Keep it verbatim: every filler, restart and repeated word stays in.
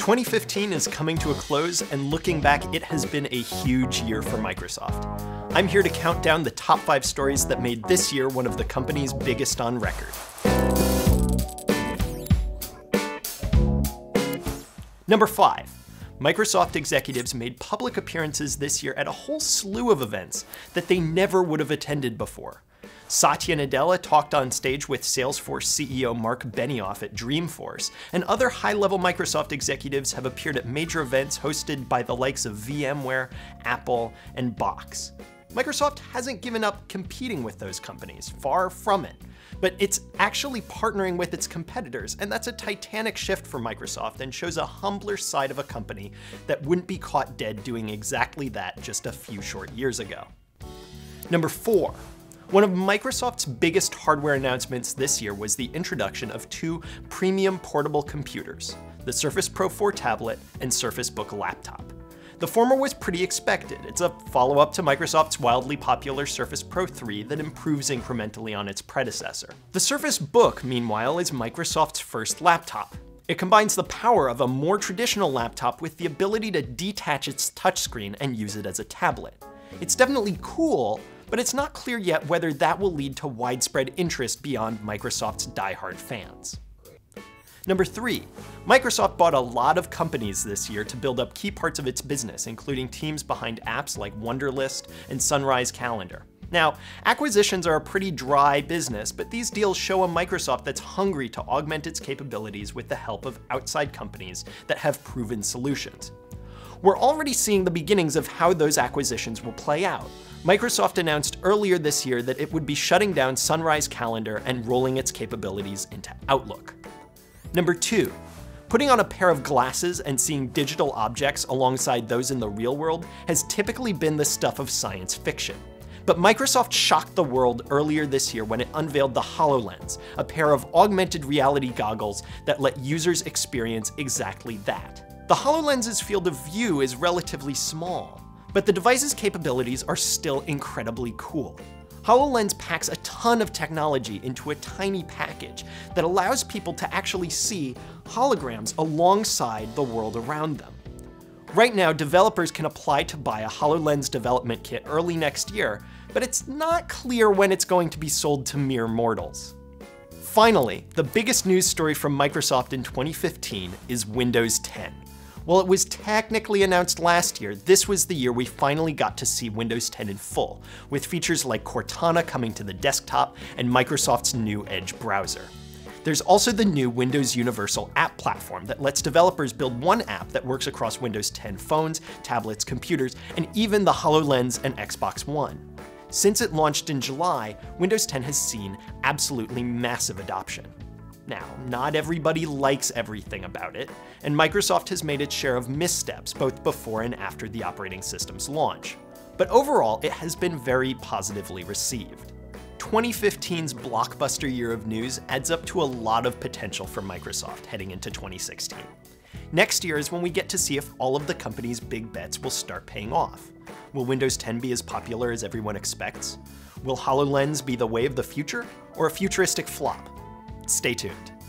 twenty fifteen is coming to a close, and looking back, it has been a huge year for Microsoft. I'm here to count down the top five stories that made this year one of the company's biggest on record. Number five. Microsoft executives made public appearances this year at a whole slew of events that they never would have attended before. Satya Nadella talked on stage with Salesforce C E O Mark Benioff at Dreamforce, and other high-level Microsoft executives have appeared at major events hosted by the likes of VMware, Apple, and Box. Microsoft hasn't given up competing with those companies, far from it. But it's actually partnering with its competitors, and that's a titanic shift for Microsoft and shows a humbler side of a company that wouldn't be caught dead doing exactly that just a few short years ago. Number four. One of Microsoft's biggest hardware announcements this year was the introduction of two premium portable computers, the Surface Pro four tablet and Surface Book laptop. The former was pretty expected. It's a follow-up to Microsoft's wildly popular Surface Pro three that improves incrementally on its predecessor. The Surface Book, meanwhile, is Microsoft's first laptop. It combines the power of a more traditional laptop with the ability to detach its touchscreen and use it as a tablet. It's definitely cool, but it's not clear yet whether that will lead to widespread interest beyond Microsoft's diehard fans. Number three, Microsoft bought a lot of companies this year to build up key parts of its business, including teams behind apps like Wunderlist and Sunrise Calendar. Now, acquisitions are a pretty dry business, but these deals show a Microsoft that's hungry to augment its capabilities with the help of outside companies that have proven solutions. We're already seeing the beginnings of how those acquisitions will play out. Microsoft announced earlier this year that it would be shutting down Sunrise Calendar and rolling its capabilities into Outlook. Number two, putting on a pair of glasses and seeing digital objects alongside those in the real world has typically been the stuff of science fiction. But Microsoft shocked the world earlier this year when it unveiled the HoloLens, a pair of augmented reality goggles that let users experience exactly that. The HoloLens's field of view is relatively small, but the device's capabilities are still incredibly cool. HoloLens packs a ton of technology into a tiny package that allows people to actually see holograms alongside the world around them. Right now, developers can apply to buy a HoloLens development kit early next year, but it's not clear when it's going to be sold to mere mortals. Finally, the biggest news story from Microsoft in twenty fifteen is Windows ten. While it was technically announced last year, this was the year we finally got to see Windows ten in full, with features like Cortana coming to the desktop and Microsoft's new Edge browser. There's also the new Windows Universal App Platform that lets developers build one app that works across Windows ten phones, tablets, computers, and even the HoloLens and Xbox One. Since it launched in July, Windows ten has seen absolutely massive adoption. Now, not everybody likes everything about it, and Microsoft has made its share of missteps both before and after the operating system's launch. But overall, it has been very positively received. twenty fifteen's blockbuster year of news adds up to a lot of potential for Microsoft heading into twenty sixteen. Next year is when we get to see if all of the company's big bets will start paying off. Will Windows ten be as popular as everyone expects? Will HoloLens be the way of the future, or a futuristic flop? Stay tuned.